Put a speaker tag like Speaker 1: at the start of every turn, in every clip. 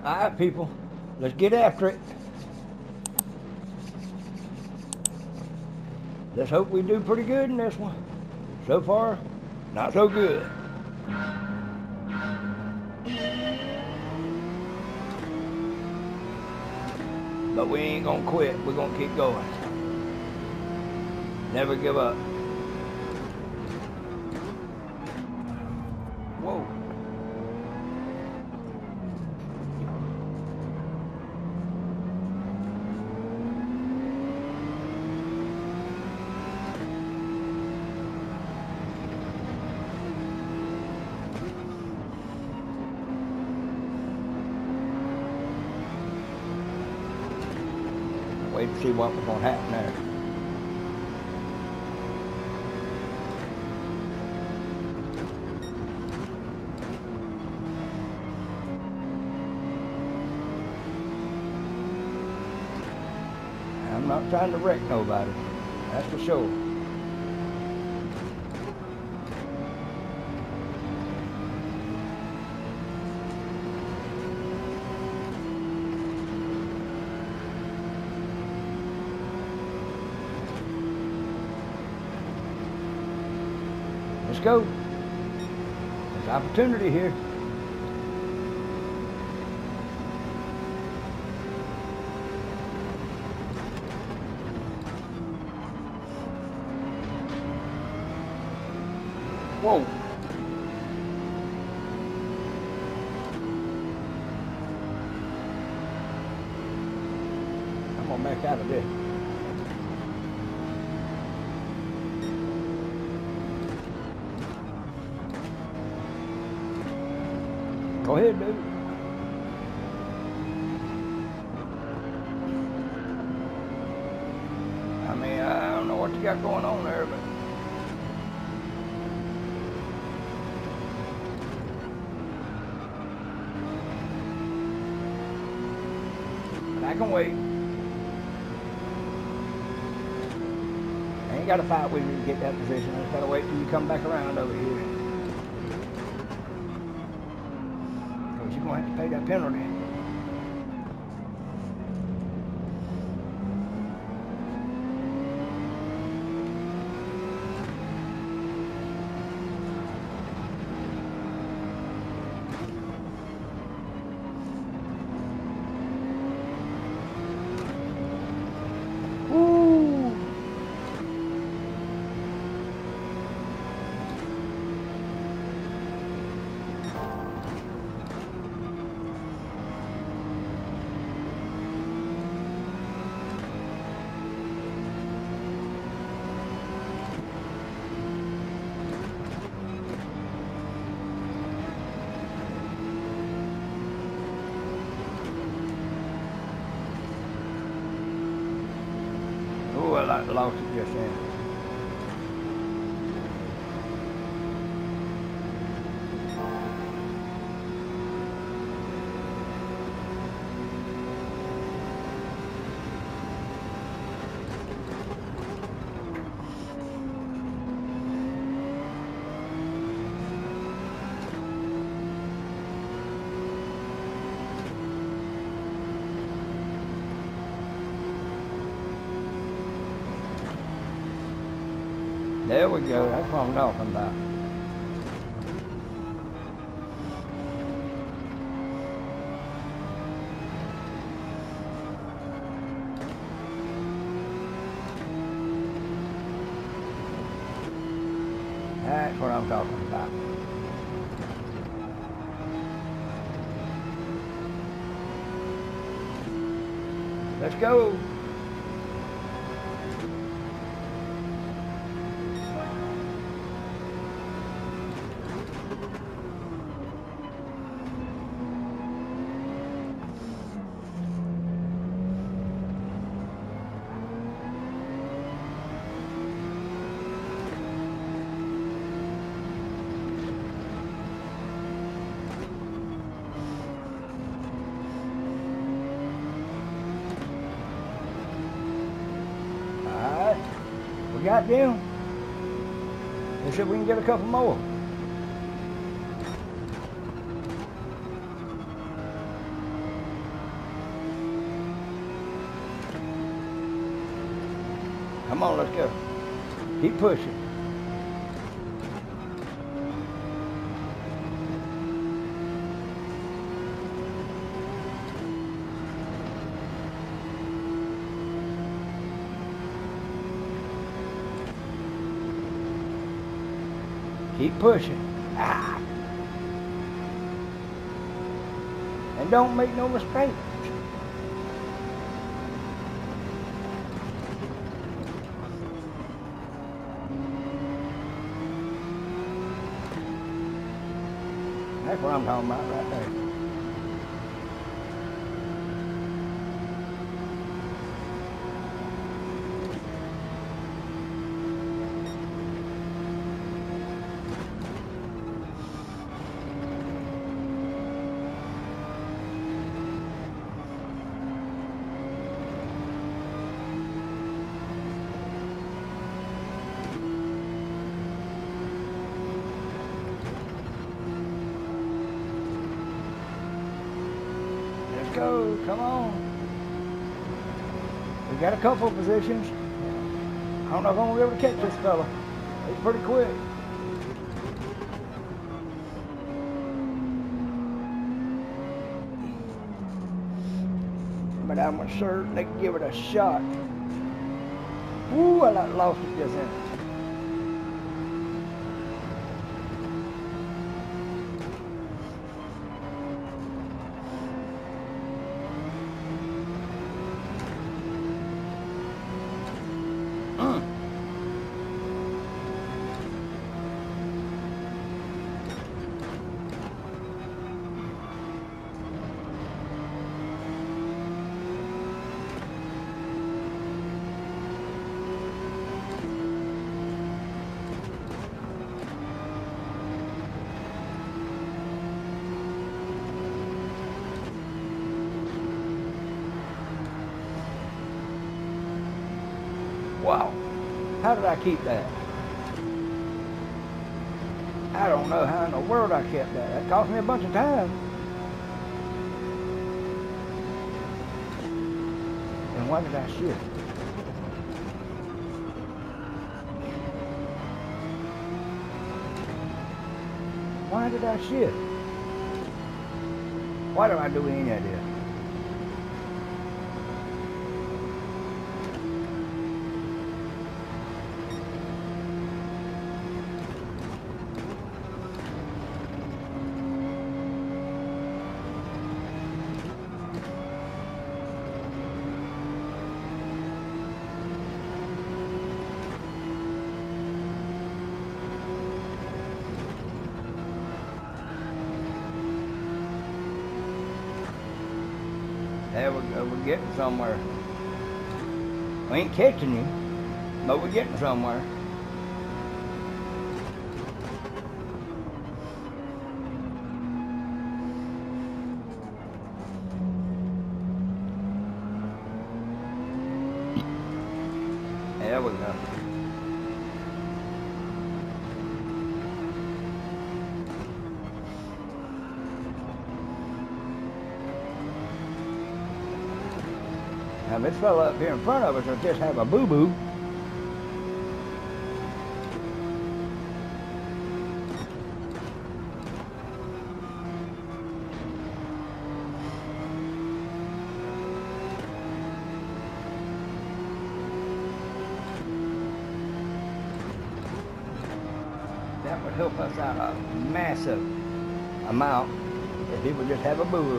Speaker 1: Alright, people, let's get after it. Let's hope we do pretty good in this one. So far, not so good. But we ain't gonna quit. We're gonna keep going. Never give up. Whoa. Wait to see what was going to happen there. I'm not trying to wreck nobody, that's for sure. Let's go. There's opportunity here. Whoa. I'm gonna back out of this. Go ahead, dude. I mean, I don't know what you got going on there, but I can wait. I ain't got to fight with you to get that position. I just got to wait till you come back around over here. You're going to have to pay that penalty. Woo! Oh, I lost it just then. There we go, that's what I'm talking about. That's what I'm talking about. Let's go. Got them. Let's see if we can get a couple more. Come on, let's go. Keep pushing. Keep pushing. Ah. And don't make no mistakes. That's what I'm talking about right there. Go, come on. We got a couple of positions. I don't know if I'm gonna be able to catch this fella. He's pretty quick. But I'm certain they can give it a shot. Ooh, I lost it just then. Wow, how did I keep that? I don't know how in the world I kept that. That cost me a bunch of time. And why did I shift? Why did I shift? Why do I do any of this? There we go, we're getting somewhere. We ain't catching you, but we're getting somewhere. There we go. Now this fella up here in front of us will just have a boo-boo. That would help us out a massive amount if he would just have a boo-boo.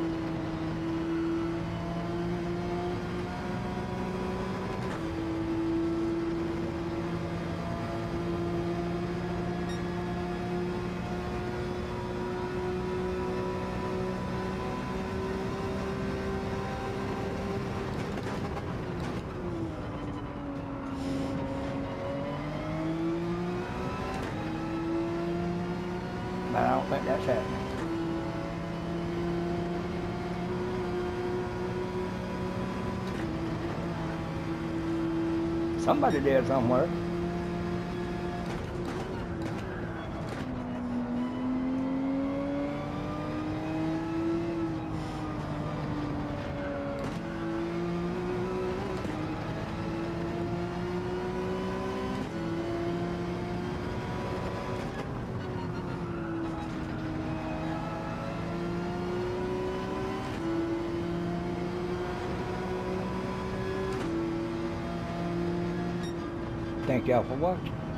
Speaker 1: But I don't think that's happening. Somebody did somewhere. Thank y'all for watching.